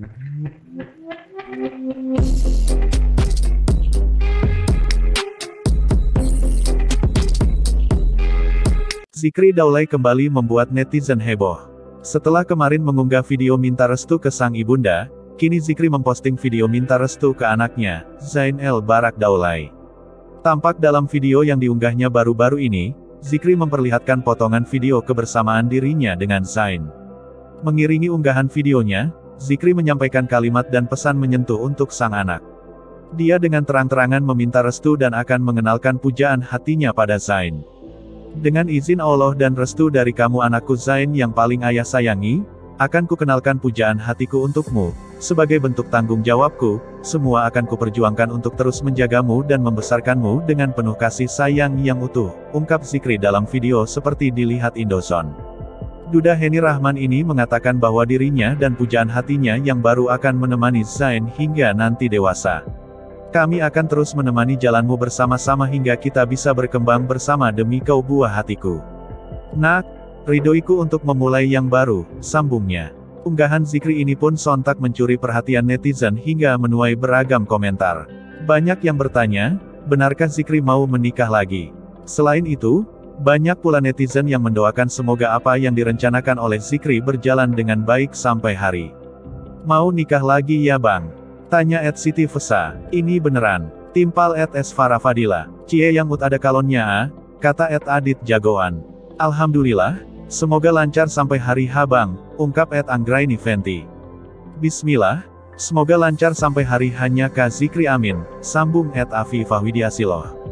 Zikri Daulay kembali membuat netizen heboh. Setelah kemarin mengunggah video minta restu ke sang ibunda, kini Zikri memposting video minta restu ke anaknya, Zain El Barak Daulay. Tampak dalam video yang diunggahnya baru-baru ini, Zikri memperlihatkan potongan video kebersamaan dirinya dengan Zain. Mengiringi unggahan videonya, Zikri menyampaikan kalimat dan pesan menyentuh untuk sang anak. Dia dengan terang-terangan meminta restu dan akan mengenalkan pujaan hatinya pada Zain. Dengan izin Allah dan restu dari kamu anakku Zain yang paling ayah sayangi, akan kukenalkan pujaan hatiku untukmu. Sebagai bentuk tanggung jawabku, semua akan kuperjuangkan untuk terus menjagamu dan membesarkanmu dengan penuh kasih sayang yang utuh, ungkap Zikri dalam video seperti dilihat Indozone. Duda Heni Rahman ini mengatakan bahwa dirinya dan pujaan hatinya yang baru akan menemani Zain hingga nanti dewasa. Kami akan terus menemani jalanmu bersama-sama hingga kita bisa berkembang bersama demi kau buah hatiku. Nak, ridhoiku untuk memulai yang baru, sambungnya. Unggahan Zikri ini pun sontak mencuri perhatian netizen hingga menuai beragam komentar. Banyak yang bertanya, benarkah Zikri mau menikah lagi? Selain itu, banyak pula netizen yang mendoakan semoga apa yang direncanakan oleh Zikri berjalan dengan baik sampai hari. Mau nikah lagi ya bang? Tanya Siti Fesa. Ini beneran. Timpal S Farah Fadila. Cie yang ada kalonnya ah, kata Adit Jagoan. Alhamdulillah, semoga lancar sampai hari H bang, ungkap Anggraini Fenty. Bismillah, semoga lancar sampai hari hanya Kak Zikri amin, sambung Afifah Widiasiloh.